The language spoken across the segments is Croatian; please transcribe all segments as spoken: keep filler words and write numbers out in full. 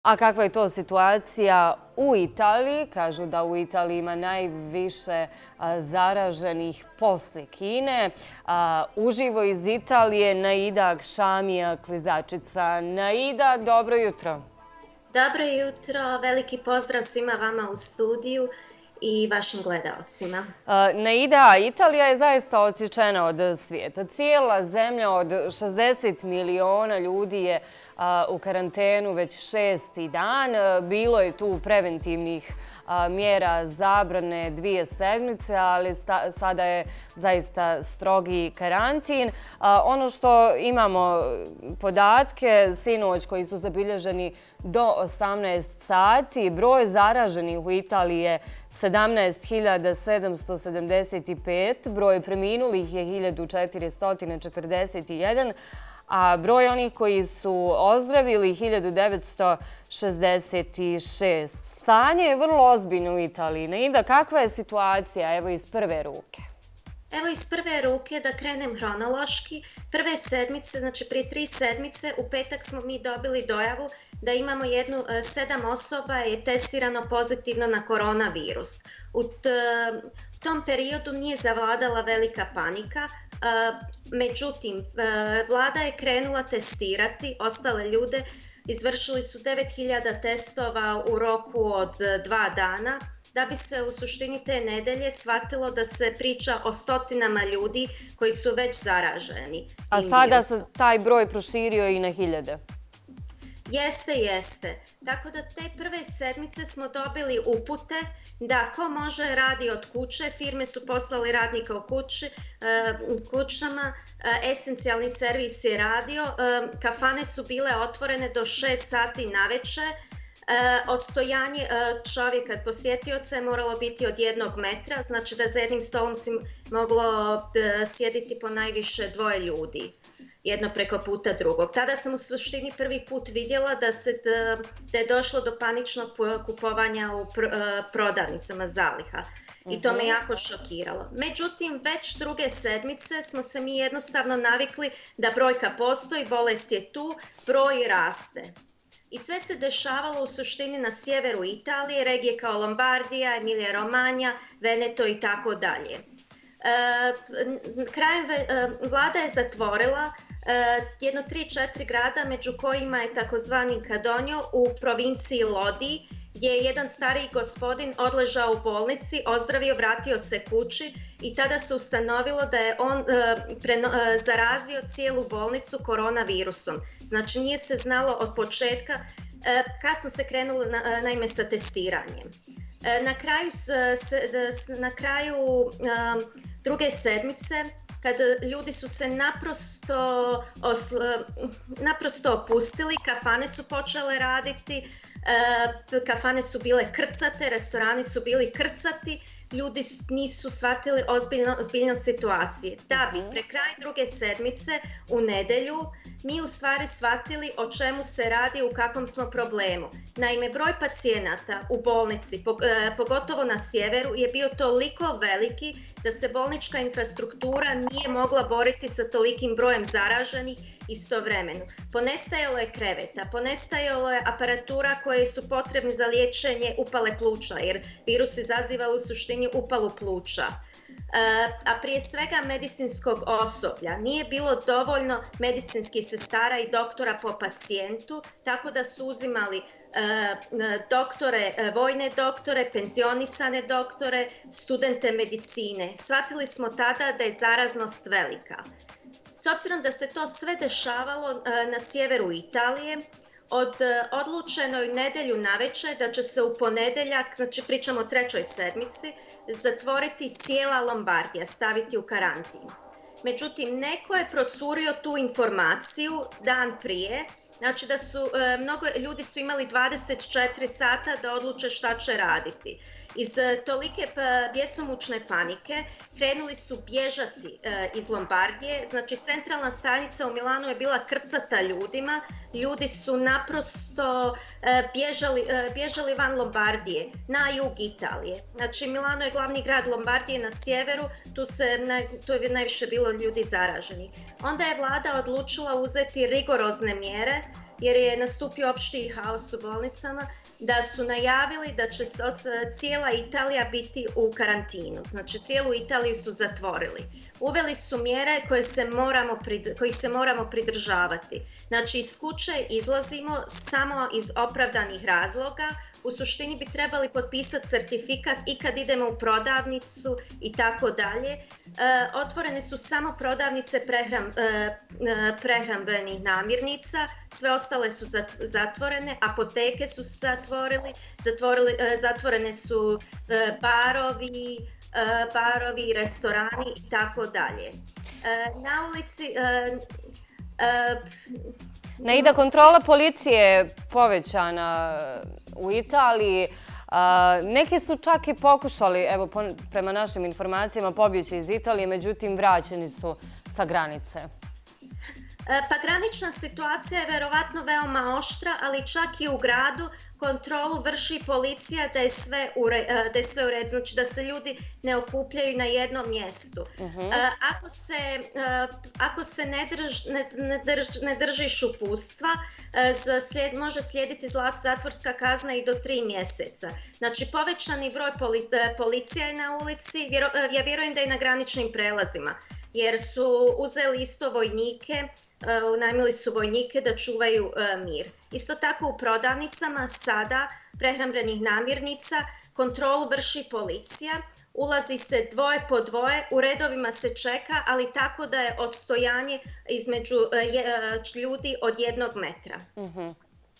A kakva je to situacija u Italiji? Kažu da u Italiji ima najviše zaraženih posle Kine. Uživo iz Italije Naida Akšamija, klizačica. Naida, dobro jutro. Dobro jutro, veliki pozdrav svima vama u studiju i vašim gledaocima. Naida, Italija je zaista odsječena od svijeta. Cijela zemlja od šezdeset miliona ljudi je u karantenu već šesti dan. Bilo je tu preventivnih mjera zabrane dvije sedmice, ali sada je zaista strogi karantin. Ono što imamo podatke, sinoć koji su zabilježeni do osamnaest sati, broj zaraženih u Italiji je sedamnaest hiljada sedamsto sedamdeset pet, broj preminulih je hiljadu četiristo četrdeset jedan, a broj onih koji su ozdravili hiljadu devetsto šezdeset šest. Stanje je vrlo ozbiljno u Italiji. Naida, kakva je situacija, evo iz prve ruke? Evo iz prve ruke, da krenem hronološki. Prve sedmice, znači prije tri sedmice, u petak smo mi dobili dojavu da imamo jednu, sedam osoba je testirano pozitivno na koronavirus. U tom periodu nije zavladala velika panika, međutim, vlada je krenula testirati ostale ljude. Izvršili su devet hiljada testova u roku od dva dana, da bi se u suštini te nedelje shvatilo da se priča o stotinama ljudi koji su već zaraženi. A sada se taj broj proširio i na hiljade? Jeste, jeste. Tako da te prve sedmice smo dobili upute da ko može radi od kuće, firme su poslali radnika u kući, kućama, esencijalni servis je radio, kafane su bile otvorene do šest sati naveče, odstojanje čovjeka, posjetioca je moralo biti od jednog metra, znači da za jednim stolom si moglo sjediti po najviše dvoje ljudi, jedno preko puta drugog. Tada sam u suštini prvi put vidjela da, se, da je došlo do paničnog kupovanja u prodavnicama zaliha. I to me jako šokiralo. Međutim, već druge sedmice smo se mi jednostavno navikli da brojka postoji, bolest je tu, broj raste. I sve se dešavalo u suštini na sjeveru Italije, regije kao Lombardija, Emilija Romanja, Veneto i tako dalje. Krajem vlada je zatvorila jedno tri četiri grada, među kojima je takozvani Cadonio u provinciji Lodi, gdje je jedan stariji gospodin odležao u bolnici, ozdravio, vratio se kući i tada se ustanovilo da je on zarazio cijelu bolnicu koronavirusom. Znači nije se znalo od početka, kasno se krenulo naime sa testiranjem. Na kraju, na kraju druge sedmice, kad ljudi su se naprosto, naprosto opustili, kafane su počele raditi, kafane su bile krcate, restorani su bili krcati, ljudi nisu shvatili ozbiljno, ozbiljno situacije. Da bi pre kraj druge sedmice u nedelju mi u stvari shvatili o čemu se radi, u kakvom smo problemu. Naime, broj pacijenata u bolnici, pogotovo na sjeveru, je bio toliko veliki da se bolnička infrastruktura nije mogla boriti sa tolikim brojem zaraženih istovremeno. Ponestajalo je kreveta, ponestajalo je aparatura koje su potrebne za liječenje upale pluća, jer virus izaziva u suštini upalu pluća. A prije svega medicinskog osoblja. Nije bilo dovoljno medicinskih sestara i doktora po pacijentu, tako da su uzimali doktore, vojne doktore, penzionisane doktore, studente medicine. Shvatili smo tada da je zaraznost velika. S obzirom da se to sve dešavalo na sjeveru Italije, od odlučenoj nedelju navečer da će se u ponedeljak, znači pričamo o trećoj sedmici, zatvoriti cijela Lombardija, staviti u karantin. Međutim, neko je procurio tu informaciju dan prije, znači da su, mnogo ljudi su imali dvadeset četiri sata da odluče šta će raditi. Iz tolike bjesomučne panike krenuli su bježati iz Lombardije, znači centralna stanica u Milanu je bila krcata ljudima, ljudi su naprosto bježali, bježali van Lombardije, na jug Italije. Znači Milano je glavni grad Lombardije na sjeveru, tu, se, tu je najviše bilo ljudi zaraženih. Onda je vlada odlučila uzeti rigorozne mjere jer je nastupio opšti haos u bolnicama, da su najavili da će cijela Italija biti u karantinu. Znači, cijelu Italiju su zatvorili. Uveli su mjere koje se moramo, koji se moramo pridržavati. Znači, iz kuće izlazimo samo iz opravdanih razloga. U suštini bi trebali potpisati certifikat i kad idemo u prodavnicu i tako dalje. Otvorene su samo prodavnice prehram, prehrambenih namirnica, sve ostale su zatvorene, apoteke su zatvorili, zatvorili zatvorene su barovi, barovi, restorani i tako dalje. Na ulici... Naida, kontrola policije je povećana u Italiji. Neki su čak i pokušali, evo prema našim informacijama, pobjeći iz Italije, međutim vraćeni su sa granice. Pa granična situacija je verovatno veoma oštra, ali čak i u gradu kontrolu vrši policija da je sve u redu, znači da se ljudi ne okupljaju na jednom mjestu. Ako se, ako se ne, drž, ne, ne, drž, ne držiš uputstva, slijed, može slijediti zatvorska kazna i do tri mjeseca. Znači povećani broj poli, policija je na ulici, vjero, ja vjerujem da je na graničnim prelazima, jer su uzeli isto vojnike, unajmili su vojnike da čuvaju mir. Isto tako u prodavnicama sada prehrambenih namirnica kontrolu vrši policija, ulazi se dvoje po dvoje, u redovima se čeka, ali tako da je odstojanje između ljudi od jednog metra. Uh-huh.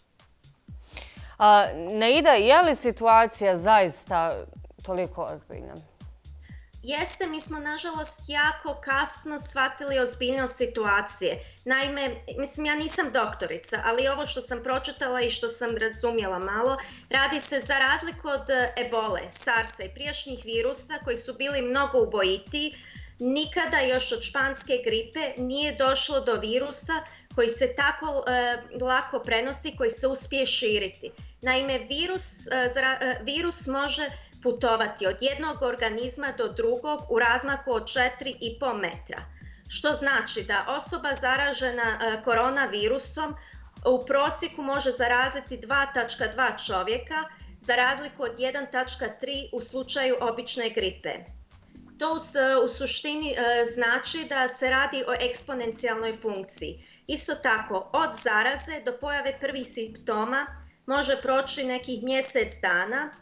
A, Naida, je li situacija zaista toliko ozbiljna? Jeste, mi smo nažalost jako kasno shvatili ozbiljnost situacije. Naime, mislim, ja nisam doktorica, ali ovo što sam pročitala i što sam razumjela malo, radi se za razliku od ebole, sarsa i prijašnjih virusa koji su bili mnogo ubojitiji, nikada još od španske gripe nije došlo do virusa koji se tako e, lako prenosi, koji se uspije širiti. Naime, virus, e, zra, e, virus može putovati od jednog organizma do drugog u razmaku od četiri i pol metra. Što znači da osoba zaražena e, koronavirusom u prosjeku može zaraziti dva zarez dva čovjeka, za razliku od jedan zarez tri u slučaju obične gripe. To u suštini znači da se radi o eksponencijalnoj funkciji. Isto tako, od zaraze do pojave prvih simptoma može proći nekih mjesec dana,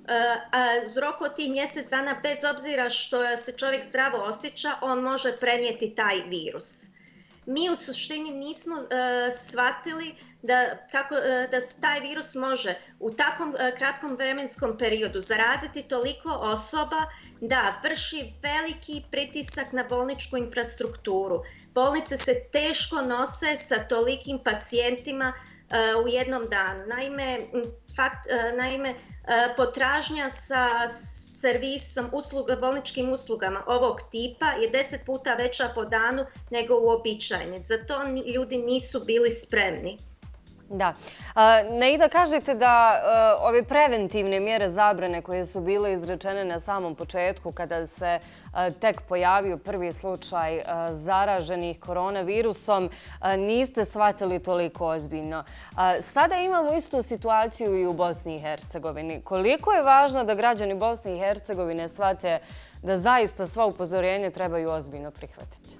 a u roku od tih mjesec dana, bez obzira što se čovjek zdravo osjeća, on može prenijeti taj virus. Mi u suštini nismo uh, shvatili da, kako, uh, da taj virus može u takvom uh, kratkom vremenskom periodu zaraziti toliko osoba da vrši veliki pritisak na bolničku infrastrukturu. Bolnice se teško nose sa tolikim pacijentima uh, u jednom danu. Naime, fakt, uh, naime uh, potražnja sa servisom, usluga, bolničkim uslugama ovog tipa je deset puta veća po danu nego uobičajene. Zato ljudi nisu bili spremni. Da. Naida, kažete da uh, ove preventivne mjere zabrane koje su bile izrečene na samom početku kada se uh, tek pojavio prvi slučaj uh, zaraženih koronavirusom, uh, niste shvatili toliko ozbiljno. Uh, sada imamo istu situaciju i u Bosni i Hercegovini. Koliko je važno da građani Bosne i Hercegovine shvate da zaista sva upozorenja trebaju ozbiljno prihvatiti?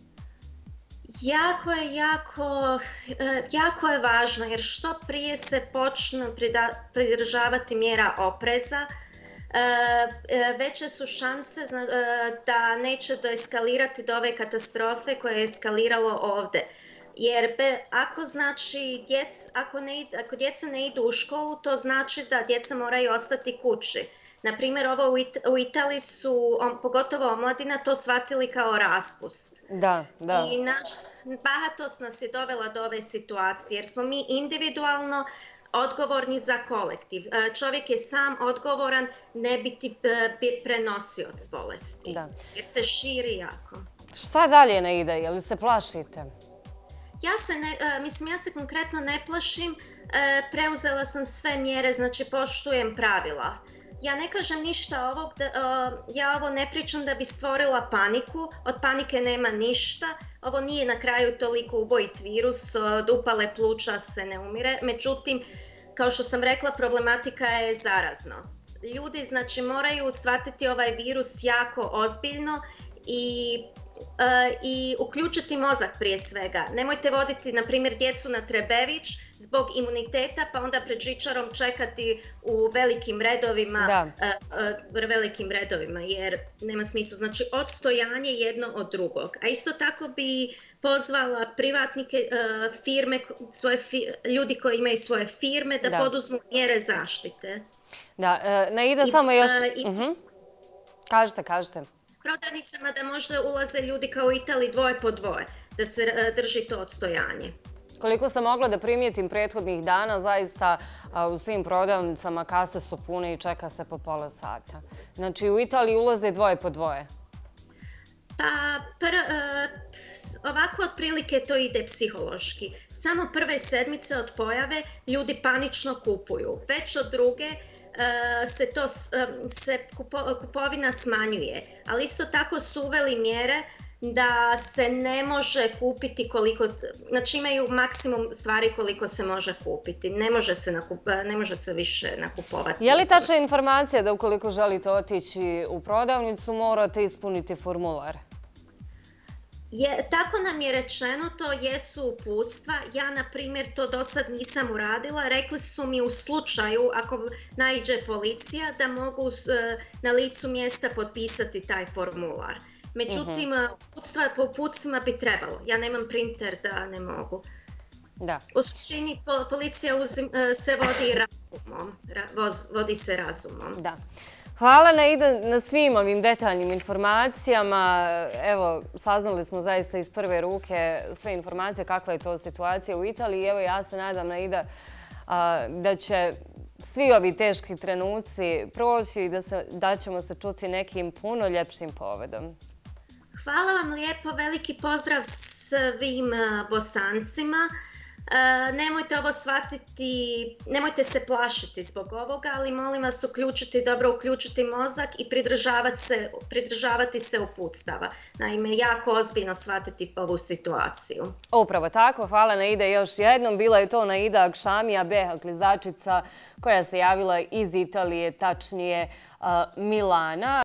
Jako je, jako, jako je važno jer što prije se počnu pridržavati mjera opreza, veće su šanse da neće doeskalirati do ove katastrofe koje je eskaliralo ovdje. Jer be, ako, znači, djec, ako, ne, ako djeca ne idu u školu, to znači da djeca moraju ostati kući. Naprimjer, ovo u, It u Italiji su, on, pogotovo omladina, to shvatili kao raspust. Da, da. I naš bahatost nas je dovela do ove situacije, jer smo mi individualno odgovorni za kolektiv. Čovjek je sam odgovoran ne biti prenosioc bolesti, da. Jer se širi jako. Šta dalje, Naida? Je li se plašite? Ja se, ne, mislim, ja se konkretno ne plašim, preuzela sam sve mjere, znači poštujem pravila. Ja ne kažem ništa ovog, da, ja ovo ne pričam da bi stvorila paniku, od panike nema ništa, ovo nije na kraju toliko ubojit virus, od upale pluća se ne umire, međutim, kao što sam rekla, problematika je zaraznost. Ljudi, znači, moraju shvatiti ovaj virus jako ozbiljno i i uključiti mozak prije svega. Nemojte voditi, na primjer, djecu na Trebević zbog imuniteta, pa onda pred žičarom čekati u velikim redovima, velikim redovima, jer nema smisla. Znači, odstojanje jedno od drugog. A isto tako bi pozvala privatnike, firme, svoje, ljudi koji imaju svoje firme da poduzmu mjere zaštite. Da, Naida, samo još... Kažete, kažete. Prodavnicama da možda ulaze ljudi kao u Italiji dvoje po dvoje, da se drži to odstojanje. Koliko sam mogla da primijetim prethodnih dana, zaista u svim prodavnicama kase su pune i čeka se po pola sata. Znači u Italiji ulaze dvoje po dvoje. Pa ovako otprilike to ide psihološki. Samo prve sedmice od pojave ljudi panično kupuju. Već od druge se to se kupovina smanjuje, ali isto tako su uveli mjere da se ne može kupiti koliko, znači imaju maksimum stvari koliko se može kupiti, ne može se, nakup, ne može se više nakupovati. Je li tačna informacija da ukoliko želite otići u prodavnicu morate ispuniti formular? Je, tako nam je rečeno, to jesu uputstva. Ja, na primjer, to do sad nisam uradila. Rekli su mi u slučaju, ako naiđe policija, da mogu na licu mjesta potpisati taj formular. Međutim, uputstva, po uputstvima bi trebalo. Ja nemam printer da ne mogu. Da. U suštini, policija uzim, se vodi razumom. Vodi se razumom. Da. Hvala Naida na svim ovim detaljnim informacijama. Evo, saznali smo zaista iz prve ruke sve informacije kakva je to situacija u Italiji. Evo, ja se nadam, Naida, da će svi ovi teški trenuci proći i da ćemo se čuti nekim puno ljepšim povedom. Hvala vam lijepo, veliki pozdrav svim Bosancima. Nemojte ovo shvatiti, nemojte se plašiti zbog ovoga, ali molim vas uključiti, dobro uključiti mozak i pridržavati se, pridržavati se uputstava. Naime, jako ozbiljno shvatiti ovu situaciju. Upravo tako, hvala Naida još jednom. Bila je to Naida Akšamija, Beha klizačica koja se javila iz Italije, tačnije Milana.